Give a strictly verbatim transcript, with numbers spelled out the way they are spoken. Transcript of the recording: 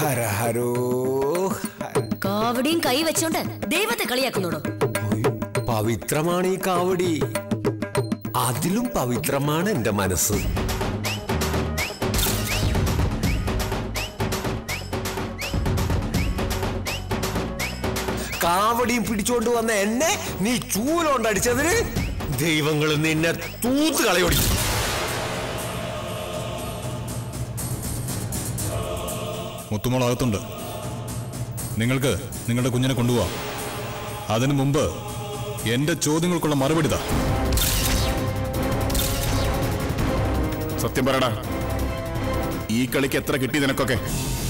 ഹരഹരോ കാവടിയും കൈ വെച്ചോണ്ട് ദൈവത്തെ കളിയാക്കുന്നോടോ? പവിത്രമാണ് ഈ കാവടി, അതിലും പവിത്രമാണ് എന്റെ മനസ്സ്. കാവടിയും പിടിച്ചോണ്ട് വന്ന എന്നെ നീ ചൂലോണ്ടടിച്ചതിന് ദൈവങ്ങൾ നിന്നെ തൂത്ത് കളയോടി. മുത്തുമോളകത്തുണ്ട്. നിങ്ങൾക്ക് നിങ്ങളുടെ കുഞ്ഞിനെ കൊണ്ടുപോവാം. അതിനു മുമ്പ് എന്റെ ചോദ്യങ്ങൾക്കുള്ള മറുപടി താ. സത്യം പറയടാ, ഈ കളിക്ക് എത്ര കിട്ടി നിനക്കൊക്കെ?